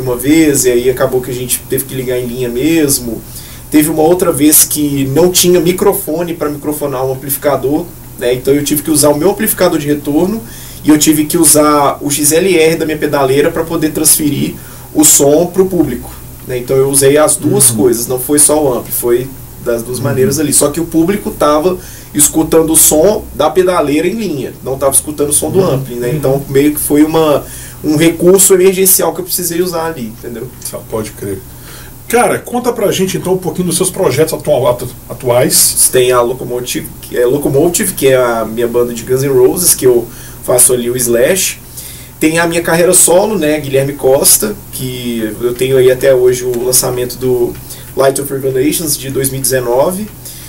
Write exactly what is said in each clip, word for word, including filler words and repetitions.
uma vez, e aí acabou que a gente teve que ligar em linha mesmo. Teve uma outra vez que não tinha microfone para microfonar um amplificador, né? Então eu tive que usar o meu amplificador de retorno e eu tive que usar o X L R da minha pedaleira para poder transferir o som para o público, né? Então eu usei as duas uhum. coisas, não foi só o ampli, foi das duas uhum. maneiras ali. Só que o público estava escutando o som da pedaleira em linha, não estava escutando o som do uhum. ampli, né? Então meio que foi uma, um recurso emergencial que eu precisei usar ali, entendeu? Pode crer. Cara, conta pra gente então um pouquinho dos seus projetos atu atuais. Tem a Locomotive, que é, Locomotive, que é a minha banda de Guns N' Roses, que eu faço ali o Slash. Tem a minha carreira solo, né, Guilherme Costa, que eu tenho aí até hoje o lançamento do Light of Revelations de dois mil e dezenove.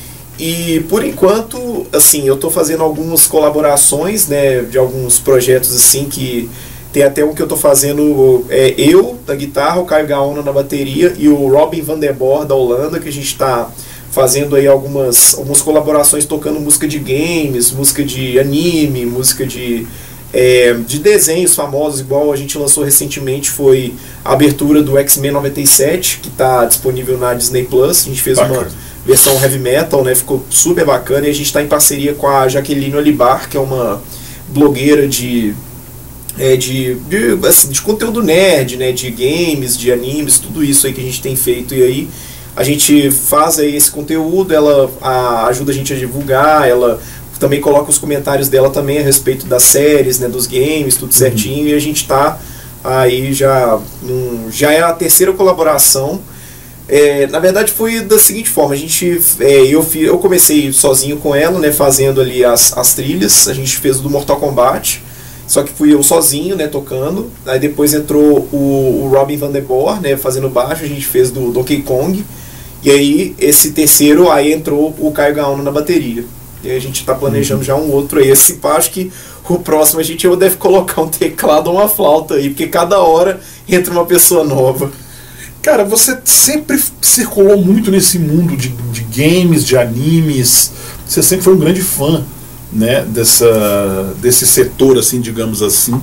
E por enquanto, assim, eu tô fazendo algumas colaborações, né, de alguns projetos assim que... Tem até um que eu tô fazendo, é, eu na guitarra, o Caio Gaona na bateria e o Robin van der Boer da Holanda, que a gente tá fazendo aí algumas, algumas colaborações tocando música de games, música de anime, música de, é, de desenhos famosos, igual a gente lançou recentemente, foi a abertura do X-Men noventa e sete, que tá disponível na Disney Plus. A gente fez bacana. Uma versão heavy metal, né, ficou super bacana, e a gente tá em parceria com a Jaqueline Olibar, que é uma blogueira de... É, de, de, assim, de conteúdo nerd, né, de games, de animes, tudo isso aí que a gente tem feito. E aí a gente faz aí esse conteúdo, ela a, ajuda a gente a divulgar, ela também coloca os comentários dela também a respeito das séries, né, dos games, tudo certinho. Uhum. E a gente tá aí já, um, já é a terceira colaboração. É, na verdade foi da seguinte forma, a gente, é, eu, eu comecei sozinho com ela, né, fazendo ali as, as trilhas, a gente fez o do Mortal Kombat. Só que fui eu sozinho, né, tocando. Aí depois entrou o, o Robin van der Boer, né, fazendo baixo. A gente fez do Donkey Kong. E aí, esse terceiro, aí entrou o Caio Gaona na bateria. E aí a gente tá planejando uhum. já um outro aí. Esse acho que o próximo a gente deve colocar um teclado ou uma flauta aí, porque cada hora entra uma pessoa nova. Cara, você sempre circulou muito nesse mundo de, de games, de animes. Você sempre foi um grande fã, né, dessa, desse setor, assim, digamos assim.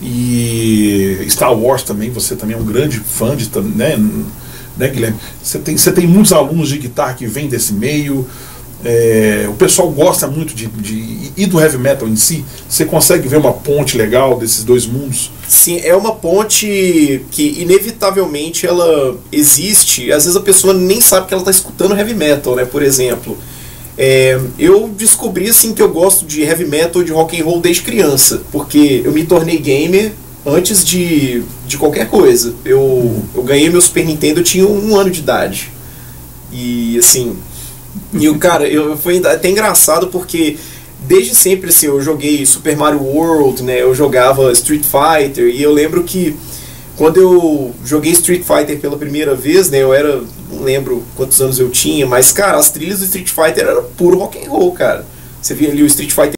E Star Wars também, você também é um grande fã de, né, né, Guilherme? Você tem, você tem muitos alunos de guitarra que vêm desse meio. É, o pessoal gosta muito de, de e do heavy metal em si. Você consegue ver uma ponte legal desses dois mundos? Sim, é uma ponte que inevitavelmente ela existe. Às vezes a pessoa nem sabe que ela está escutando heavy metal, né? Por exemplo, É, eu descobri assim que eu gosto de heavy metal e de rock and roll desde criança, porque eu me tornei gamer antes de, de qualquer coisa. Eu, eu ganhei meu Super Nintendo, eu tinha um ano de idade. E assim, e o cara, eu, foi até engraçado porque desde sempre assim, eu joguei Super Mario World, né, eu jogava Street Fighter, e eu lembro que quando eu joguei Street Fighter pela primeira vez, né, eu era, não lembro quantos anos eu tinha, mas, cara, as trilhas do Street Fighter eram puro rock and roll, cara. Você via ali o Street Fighter